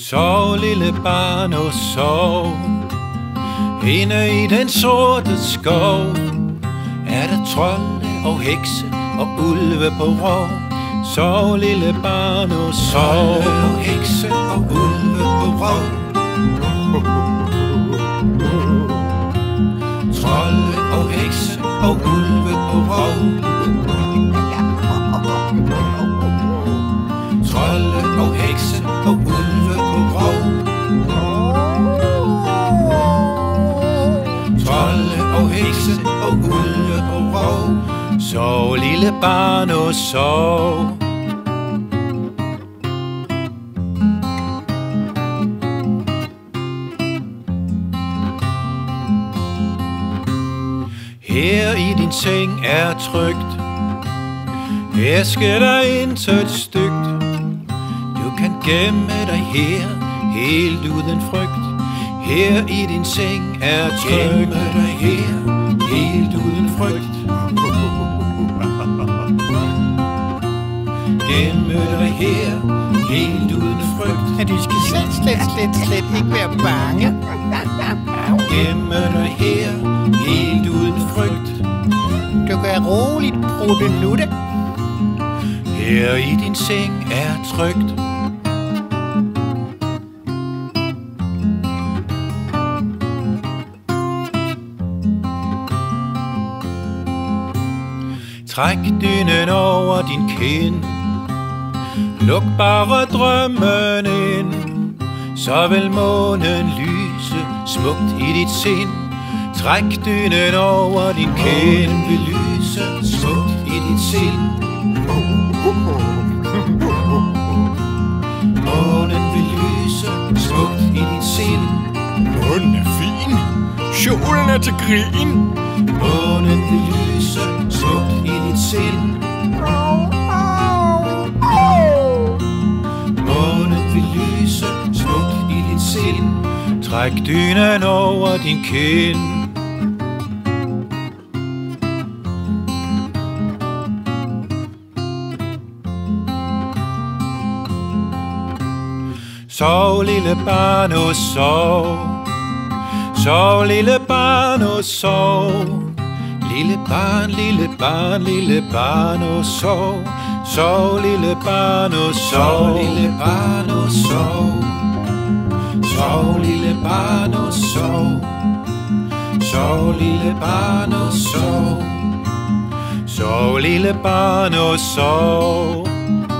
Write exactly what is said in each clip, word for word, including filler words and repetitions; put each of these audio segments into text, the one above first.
Sov, lille barn, og sov. Inde i den sorte skov er der trolde og hekse og ulve på rov. Sov, lille barn, og sov. Trolde og hekse og ulve på rov. Trolde og hekse og ulve på rov. Trolde og hekse og ulve på rov. Trolde og hekse og ulve på rov. Sov, lille barn, og sov. Her i din seng er trygt. Her sker der intet stygt. Du kan gemme dig her, helt uden frygt. Her i din seng er trygt. Gemme dig her, helt uden frygt. Gemme dig her, helt uden frygt. Men du skal slet, slet, slet, slet ikke være bange. Gemme dig her, helt uden frygt. Du kan roligt prutte nutte. Her i din seng er trygt. Træk dynen over din kind. Luk bare drømmen ind. Så vil månen lyse smukt i dit sind. Træk dynen over din kind. Månen vil lyse smukt i dit sind. Månen vil lyse smukt i dit sind. Månen er fin. Kjolen er til grin. Månen vil lyse smukt i dit sind. Månen vil lyse smukt i dit sind. Træk dynen over din kind. Sov, lille barn, og sov. Sov, lille barn, og sov. Lille barn, lille barn, lille barn, og sov. Sov, lille barn, og sov. Lille barn, og sov. Sov, lille barn, og sov. Sov, lille barn, og sov. Sov, lille barn, og sov.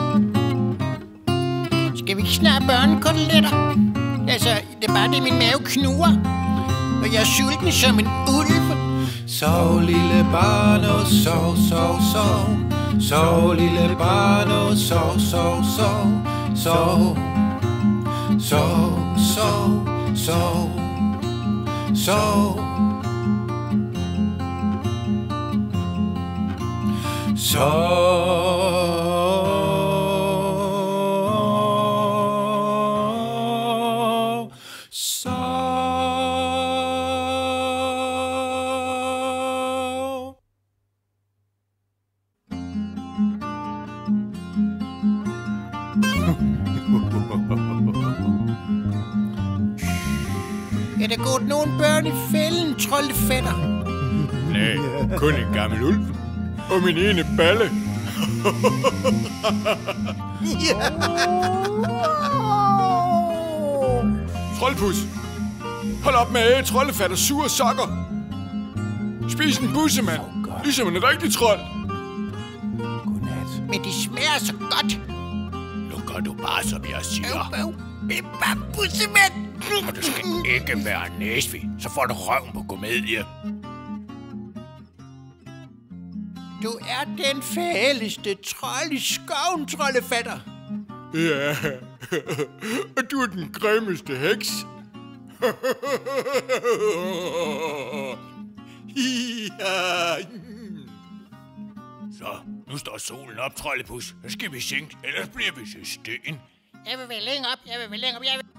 Skal vi ikke snart børnekoteletter? Altså, det er bare det, min mave knurrer. Og jeg er sulten som en ulv. Sov, lille barn, og sov, sov, sov. Sov, lille barn, og sov, sov, sov. Sov, sov, sov, sov, sov. Sov. Er der gået nogen børn i fælden, troldefætter? Nej, kun en gammel ulv. Og min ene balle. Troldpus, hold op med at æde troldefatter sure sokker. Spis en bussemand, ligesom en rigtig trold. Godnat. Men de smager så godt. Nu gør du bare, som jeg siger. Øv, øv. Det er bare bussemand. Og du skal ikke være næsvig, så får du røven på komedie. Du er den fældeste trold i skoven, troldefatter. Ja, og du er den grimmeste heks. Så, nu står solen op, troldepus. Så skal vi sænke, ellers bliver vi til sten. Jeg vil vel længere op, jeg vil vel længere op, jeg vil...